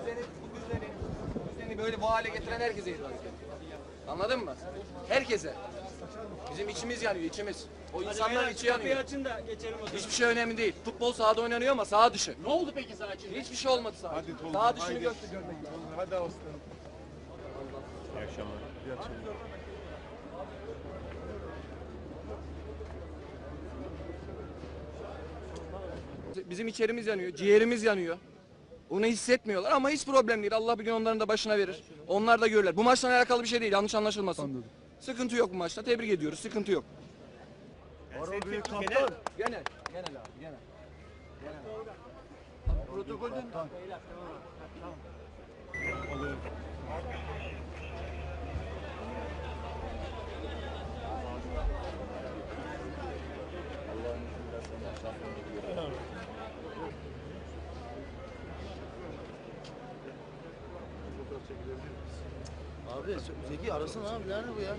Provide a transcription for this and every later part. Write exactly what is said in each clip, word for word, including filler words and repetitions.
düzeni, bu düzeni, düzeni böyle bu hale getiren herkese hitap ediyor. Anladın mı? Herkese. Bizim içimiz yanıyor, içimiz. O insanların içi yanıyor. Açın da geçelim o zaman. Hiçbir şey önemli değil. Futbol sahada oynanıyor ama saha dışı. Ne oldu peki saha içinde? Hiçbir şey olmadı saha. Hadi Tolga, Saha dışını haydi. göster görmek lazım. Hadi aslanım. İyi akşamlar. İyi akşamlar. Bizim içerimiz yanıyor, ciğerimiz yanıyor. Onu hissetmiyorlar ama hiç problem değil. Allah bir gün onların da başına verir. Onlar da görürler. Bu maçla alakalı bir şey değil. Yanlış anlaşılmasın. Anladım. Sıkıntı yok bu maçta. Tebrik ediyoruz. Sıkıntı yok. Var o büyük kaptan. Genel. Genel abi. Genel. Protokolden. Abi Zeki arasana abi, nerede bu ya?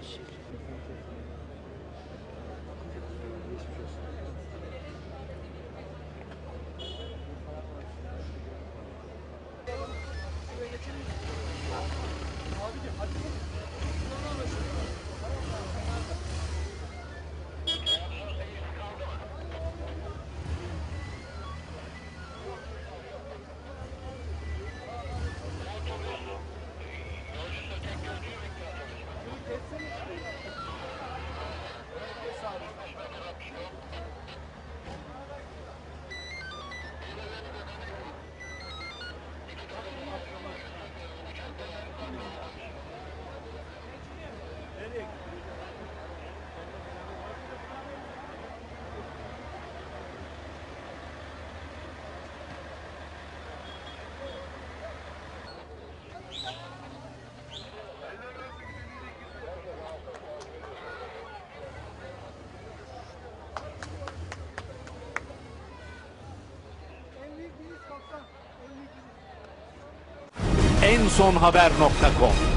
en son haber nokta com